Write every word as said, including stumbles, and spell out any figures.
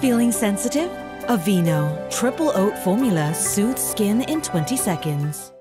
Feeling sensitive? Aveeno Triple Oat Formula soothes skin in twenty seconds.